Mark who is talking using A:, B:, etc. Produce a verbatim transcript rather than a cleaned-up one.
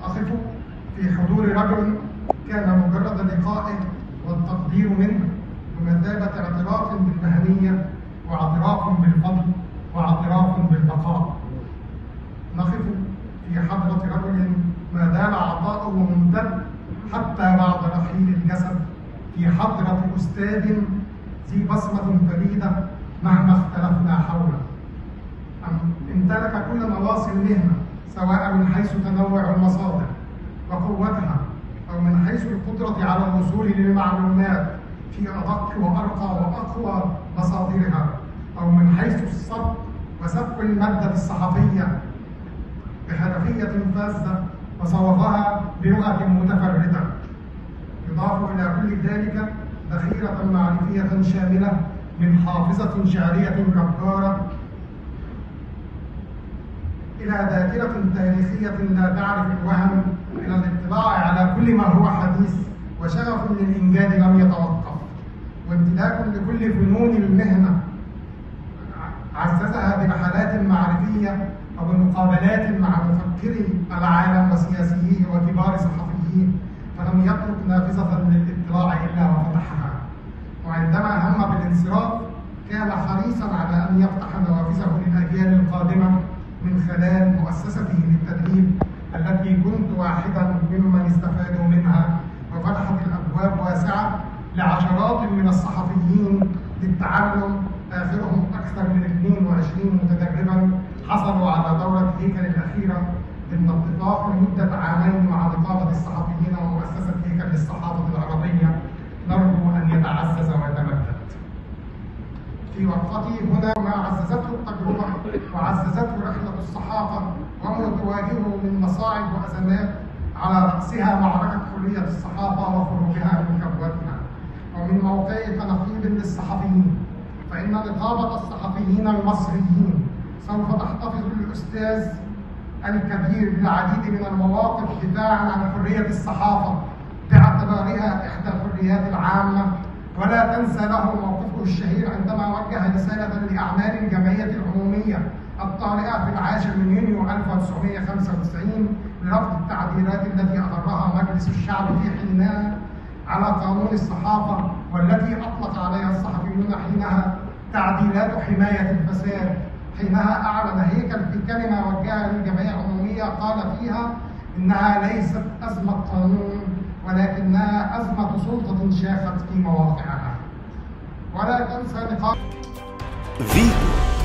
A: أقف في حضور رجل كان مجرد لقائه والتقدير منه بمثابة اعتراف بالمهنية واعتراف بالفضل واعتراف بالبقاء. نقف في حضرة رجل ما زال عطاؤه ممتد حتى بعد رحيل الجسد، في حضرة أستاذ ذي بصمة فريدة مهما اختلفنا حوله. امتلك كل نواصي المهنة، سواء من حيث تنوع المصادر وقوتها، أو من حيث القدرة على الوصول للمعلومات في أدق وأرقى وأقوى مصادرها، أو من حيث السبق وسبق المادة الصحفية بحرفية فاسدة وصوغها بلغة متفردة. يضاف إلى كل ذلك ذخيرة معرفية شاملة من حافظة شعرية جبارة إلى ذاكرة تاريخية لا تعرف الوهم، إلى الاطلاع على كل ما هو حديث، وشغف للإنجاز لم يتوقف، وامتلاك لكل فنون المهنة عززها برحلات معرفية وبمقابلات مع مفكري العالم وسياسييه وكبار صحفيين، فلم يترك نافذة للاطلاع إلا وفتحها. وعندما هم بالانصراف كان حريصا على أن يفتح نوافذه للأجيال القادمة من خلال مؤسسته للتدريب التي كنت واحدا ممن استفادوا منها، وفتحت الأبواب واسعة لعشرات من الصحفيين للتعلم، آخرهم أكثر من اثنين وعشرين متدربا حصلوا على دورة هيكل الأخيرة ضمن اتفاق لمدة عامين مع نقابة الصحفيين ومؤسسة هيكل للصحافة العربية، نرجو أن يتعزز ويتمدد. في وقفتي هنا ما عززته التجربة وعززته رحلة الصحافة وما تواجهه من مصاعب وأزمات، على رأسها معركة حرية الصحافة وخروجها من كبوتها. ومن موقعي كنقيب للصحفيين، فإن نقابة الصحفيين المصريين سوف تحتفظ بالأستاذ الكبير بالعديد من المواقف دفاعا عن حرية الصحافة باعتبارها إحدى الحريات العامة، ولا تنسى له موقفه الشهير عندما وجه رسالة لأعمال الجمعية العمومية الطارئة في العاشر من يونيو ألف وتسعمائة وخمسة وتسعين لرفض التعديلات التي أقرها مجلس الشعب في حينها على قانون الصحافة، والتي أطلق عليها الصحفيون حينها تعديلات حماية الفساد. حينها أعلن هيكل في كلمة وجهها للجمعية العمومية قال فيها إنها ليست أزمة قانون، ولكنها أزمة سلطة شاخت في مواقعها. ولا تنسى نقاط